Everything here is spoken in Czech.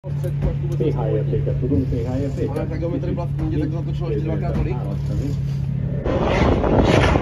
pH értéket tudunk, pH értéket? A tak geometrii byla v knize, tak zatočilo ještě dvakrát tolik.